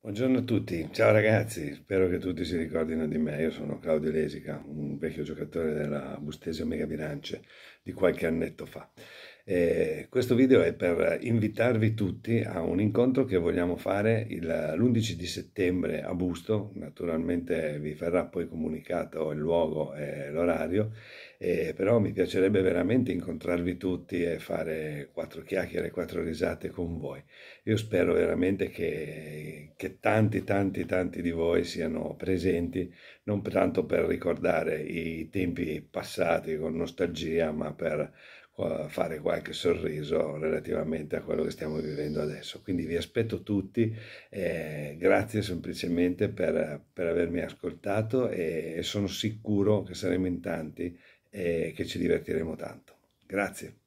Buongiorno a tutti, ciao ragazzi, spero che tutti si ricordino di me. Io sono Claudio Lesica, un vecchio giocatore della Bustesi Omega Bilancio di qualche annetto fa. Questo video è per invitarvi tutti a un incontro che vogliamo fare l'11 di settembre a Busto. Naturalmente vi verrà poi comunicato il luogo e l'orario, però mi piacerebbe veramente incontrarvi tutti e fare quattro chiacchiere, quattro risate con voi. Io spero veramente che tanti di voi siano presenti, non tanto per ricordare i tempi passati con nostalgia, ma per fare qualche sorriso relativamente a quello che stiamo vivendo adesso. Quindi vi aspetto tutti, grazie semplicemente per avermi ascoltato e sono sicuro che saremo in tanti e che ci divertiremo tanto. Grazie.